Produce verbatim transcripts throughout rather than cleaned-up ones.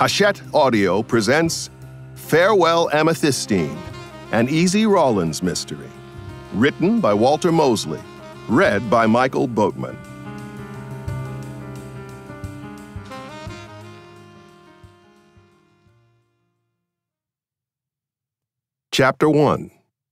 Hachette Audio presents Farewell Amethystine, an Easy Rawlins mystery. Written by Walter Mosley. Read by Michael Boatman. Chapter one.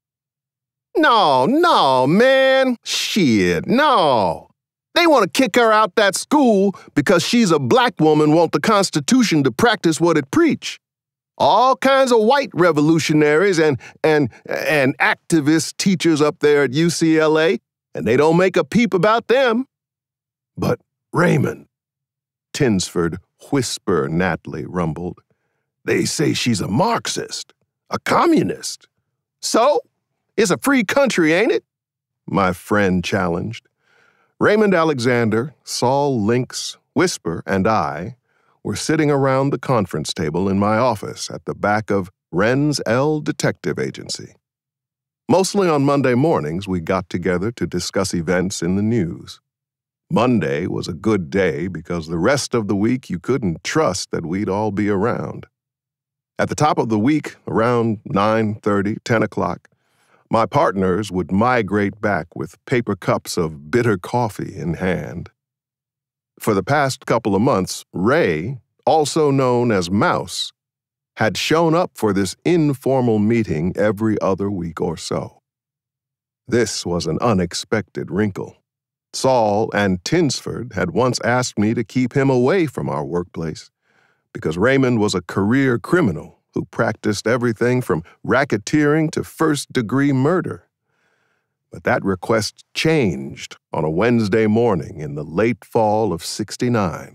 No, no, man. Shit, no. They want to kick her out that school because she's a black woman want the Constitution to practice what it preach. All kinds of white revolutionaries and, and, and activist teachers up there at U C L A, and they don't make a peep about them. But Raymond, Tinsford Whisper Natley rumbled, they say she's a Marxist, a communist. So, it's a free country, ain't it? My friend challenged. Raymond Alexander, Saul Lynx, Whisper, and I were sitting around the conference table in my office at the back of Wren's L Detective Agency. Mostly on Monday mornings, we got together to discuss events in the news. Monday was a good day because the rest of the week you couldn't trust that we'd all be around. At the top of the week, around nine thirty, ten o'clock, my partners would migrate back with paper cups of bitter coffee in hand. For the past couple of months, Ray, also known as Mouse, had shown up for this informal meeting every other week or so. This was an unexpected wrinkle. Saul and Tinsford had once asked me to keep him away from our workplace because Raymond was a career criminal who practiced everything from racketeering to first-degree murder. But that request changed on a Wednesday morning in the late fall of sixty-nine.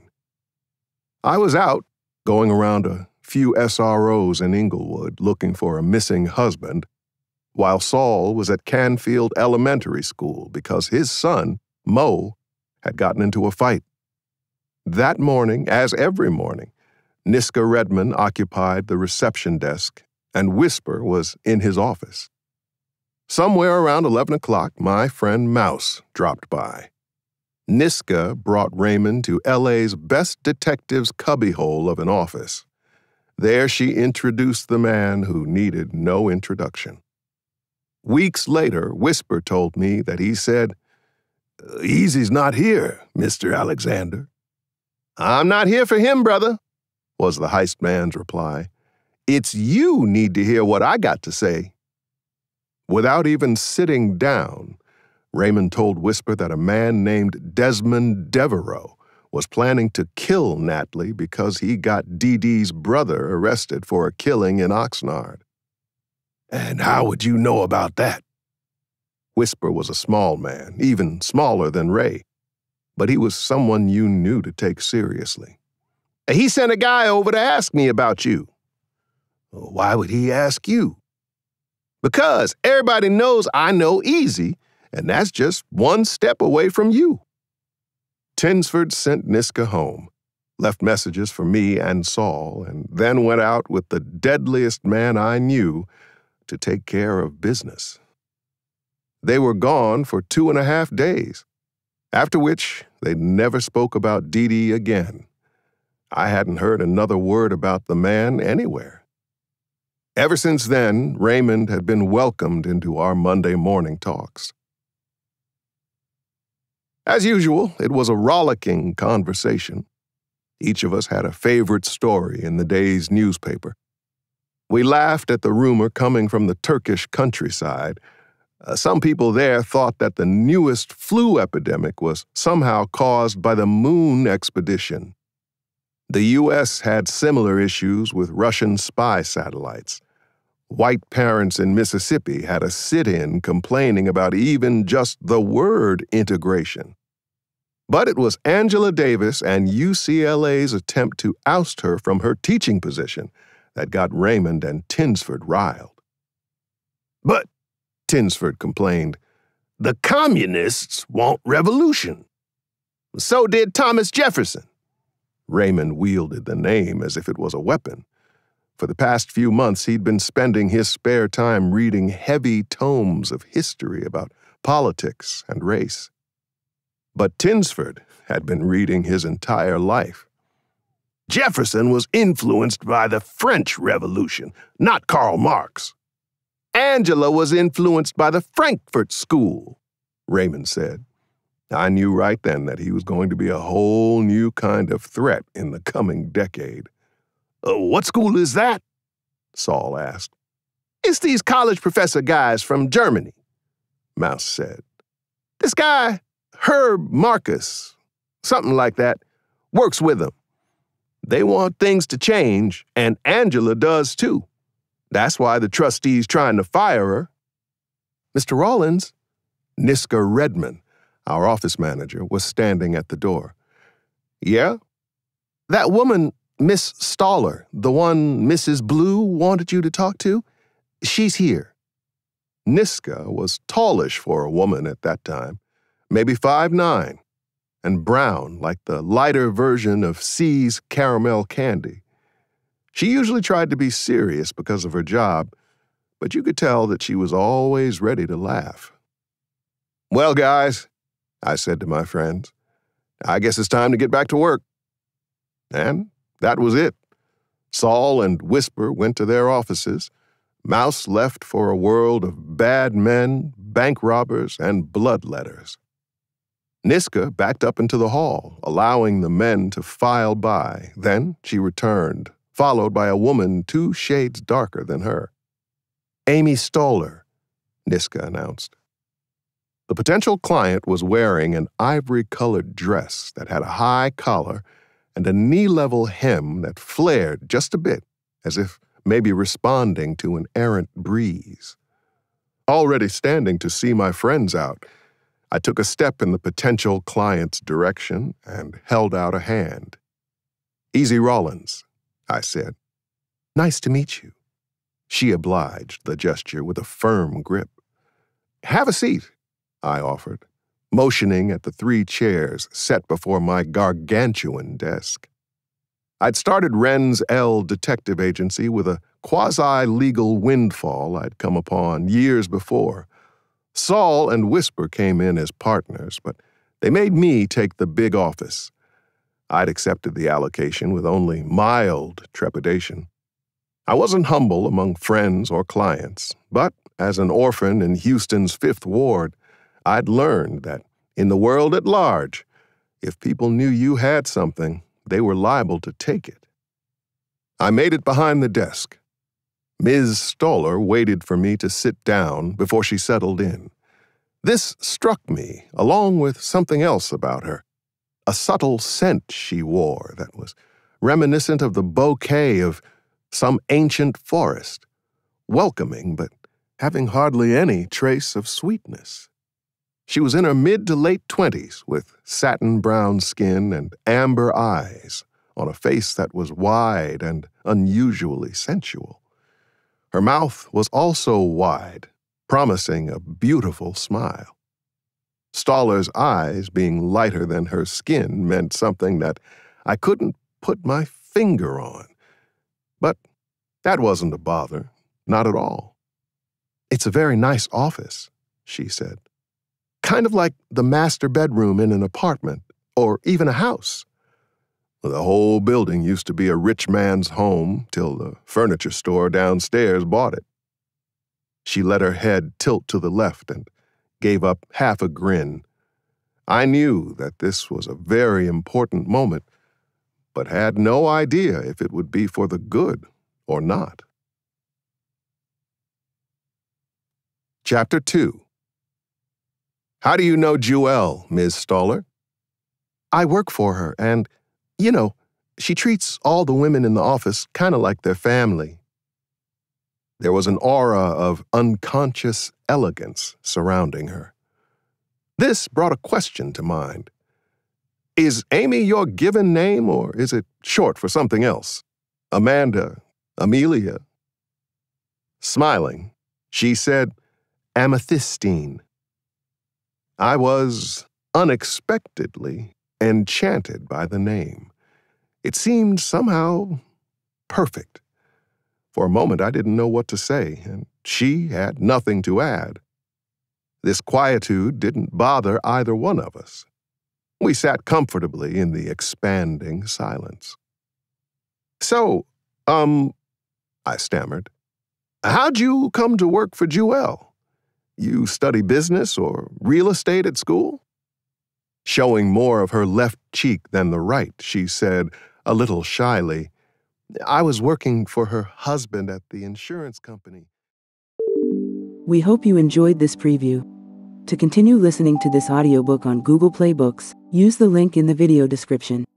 I was out, going around a few S R Os in Inglewood looking for a missing husband, while Saul was at Canfield Elementary School because his son, Mo, had gotten into a fight. That morning, as every morning, Niska Redman occupied the reception desk, and Whisper was in his office. Somewhere around eleven o'clock, my friend Mouse dropped by. Niska brought Raymond to L A's best detective's cubbyhole of an office. There she introduced the man who needed no introduction. Weeks later, Whisper told me that he said, "Easy's not here, Mister Alexander." "I'm not here for him, brother," was the heist man's reply. "It's you need to hear what I got to say." Without even sitting down, Raymond told Whisper that a man named Desmond Devereaux was planning to kill Natley because he got Dee Dee's brother arrested for a killing in Oxnard. "And how would you know about that?" Whisper was a small man, even smaller than Ray, but he was someone you knew to take seriously. "He sent a guy over to ask me about you." "Why would he ask you?" "Because everybody knows I know Easy, and that's just one step away from you." Tinsford sent Niska home, left messages for me and Saul, and then went out with the deadliest man I knew to take care of business. They were gone for two and a half days, after which they never spoke about Dee Dee again. I hadn't heard another word about the man anywhere. Ever since then, Raymond had been welcomed into our Monday morning talks. As usual, it was a rollicking conversation. Each of us had a favorite story in the day's newspaper. We laughed at the rumor coming from the Turkish countryside. Uh, some people there thought that the newest flu epidemic was somehow caused by the moon expedition. The U S had similar issues with Russian spy satellites. White parents in Mississippi had a sit-in complaining about even just the word integration. But it was Angela Davis and U C L A's attempt to oust her from her teaching position that got Raymond and Tinsford riled. "But," Tinsford complained, "the communists want revolution." "So did Thomas Jefferson." Raymond wielded the name as if it was a weapon. For the past few months, he'd been spending his spare time reading heavy tomes of history about politics and race. But Tinsford had been reading his entire life. Jefferson was influenced by the French Revolution, not Karl Marx. Angela was influenced by the Frankfurt School, Raymond said. I knew right then that he was going to be a whole new kind of threat in the coming decade. Uh, what school is that? Saul asked. It's these college professor guys from Germany, Mouse said. This guy, Herb Marcus, something like that, works with them. They want things to change, and Angela does too. That's why the trustee's trying to fire her. Mister Rawlins, Niska Redman, our office manager, was standing at the door. Yeah? That woman, Miss Stoller, the one Missus Blue wanted you to talk to, she's here. Niska was tallish for a woman at that time, maybe five nine, and brown like the lighter version of C's caramel candy. She usually tried to be serious because of her job, but you could tell that she was always ready to laugh. Well, guys, I said to my friends, I guess it's time to get back to work. And that was it. Saul and Whisper went to their offices. Mouse left for a world of bad men, bank robbers, and bloodletters. Niska backed up into the hall, allowing the men to file by. Then she returned, followed by a woman two shades darker than her. Amy Stoller, Niska announced. The potential client was wearing an ivory-colored dress that had a high collar and a knee-level hem that flared just a bit, as if maybe responding to an errant breeze. Already standing to see my friends out, I took a step in the potential client's direction and held out a hand. Easy Rawlins, I said. Nice to meet you. She obliged the gesture with a firm grip. Have a seat, I offered, motioning at the three chairs set before my gargantuan desk. I'd started Wren's L Detective Agency with a quasi-legal windfall I'd come upon years before. Saul and Whisper came in as partners, but they made me take the big office. I'd accepted the allocation with only mild trepidation. I wasn't humble among friends or clients, but as an orphan in Houston's Fifth Ward, I'd learned that in the world at large, if people knew you had something, they were liable to take it. I made it behind the desk. Miz Stoller waited for me to sit down before she settled in. This struck me, along with something else about her, a subtle scent she wore that was reminiscent of the bouquet of some ancient forest, welcoming but having hardly any trace of sweetness. She was in her mid to late twenties, with satin brown skin and amber eyes, on a face that was wide and unusually sensual. Her mouth was also wide, promising a beautiful smile. Stoller's eyes being lighter than her skin meant something that I couldn't put my finger on. But that wasn't a bother, not at all. It's a very nice office, she said. Kind of like the master bedroom in an apartment, or even a house. The whole building used to be a rich man's home till the furniture store downstairs bought it. She let her head tilt to the left and gave up half a grin. I knew that this was a very important moment, but had no idea if it would be for the good or not. Chapter two. How do you know Jewel, Miz Stoller? I work for her, and, you know, she treats all the women in the office kind of like their family. There was an aura of unconscious elegance surrounding her. This brought a question to mind. Is Amy your given name, or is it short for something else? Amanda, Amelia? Smiling, she said, Amethystine. I was unexpectedly enchanted by the name. It seemed somehow perfect. For a moment, I didn't know what to say, and she had nothing to add. This quietude didn't bother either one of us. We sat comfortably in the expanding silence. So, um, I stammered, how'd you come to work for Jewel? You study business or real estate at school? Showing more of her left cheek than the right, she said, a little shyly, I was working for her husband at the insurance company. We hope you enjoyed this preview. To continue listening to this audiobook on Google Play Books, use the link in the video description.